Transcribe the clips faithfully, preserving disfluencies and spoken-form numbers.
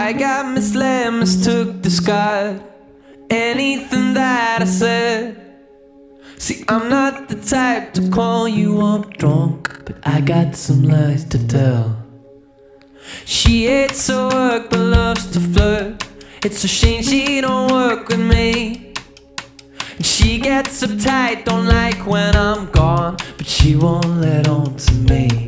I got misled, mistook, discard anything that I said. See, I'm not the type to call you up drunk, but I got some lies to tell. She hates her work but loves to flirt. It's a shame she don't work with me. And she gets uptight, don't like when I'm gone, but she won't let on to me.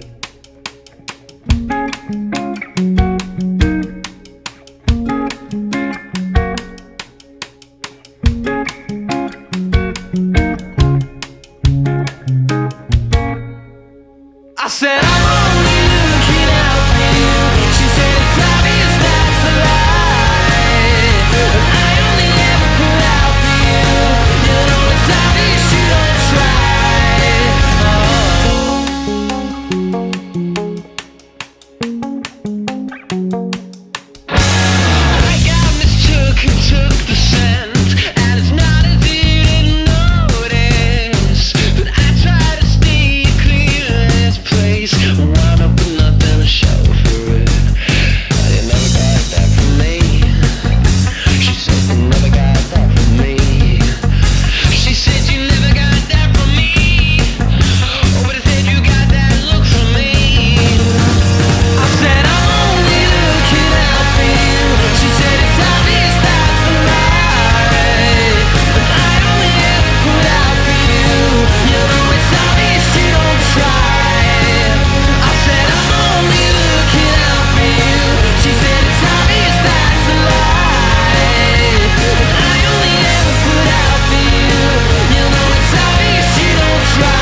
I said I'm only looking out for you. She said it's obvious that's a lie, but I only ever put out for you. You know it's obvious you don't try. Oh. I got mistook and took the scent, and it's not as if you didn't notice, but I try to stay clear of this place. Wound up with nothing to show for it. You never got that from me. She said you never got that from me. She said you never got that from me. Oh, but I said you got that look from me. I said I'm only looking out for you. She said it's obvious that's a lie, but I only ever put out for you. You know it's obvious you don't try. I said I'm only looking out for you. She said it's obvious that's a lie, but I only ever put out for you. You know it's obvious you don't try.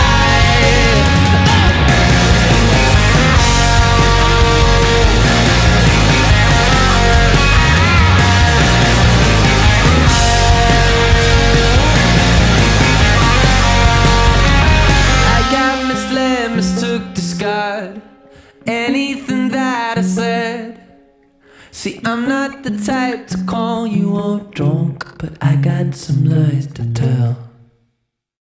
I got misled, mistook, discard anything that I said. See, I'm not the type to call you all drunk, but I got some lies to tell.